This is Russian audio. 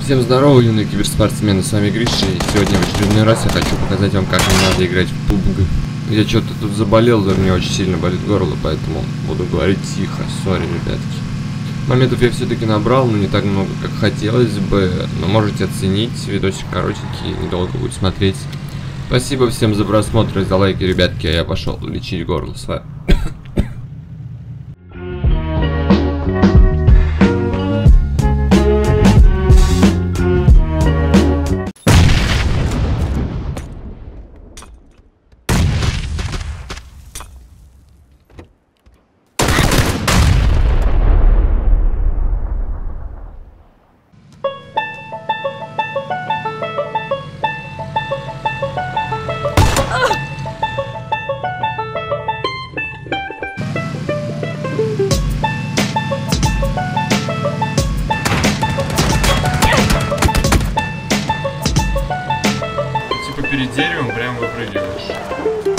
Всем здорово, юные киберспортсмены, с вами Гриша, и сегодня в очередной раз я хочу показать вам, как мне надо играть в PUBG. Я что-то тут заболел, да, мне очень сильно болит горло, поэтому буду говорить тихо, сори, ребятки. Моментов я все-таки набрал, но не так много, как хотелось бы, но можете оценить, видосик коротенький, недолго будет смотреть. Спасибо всем за просмотр и за лайки, ребятки, а я пошел лечить горло с вами. Перед деревом прям выпрыгиваешь.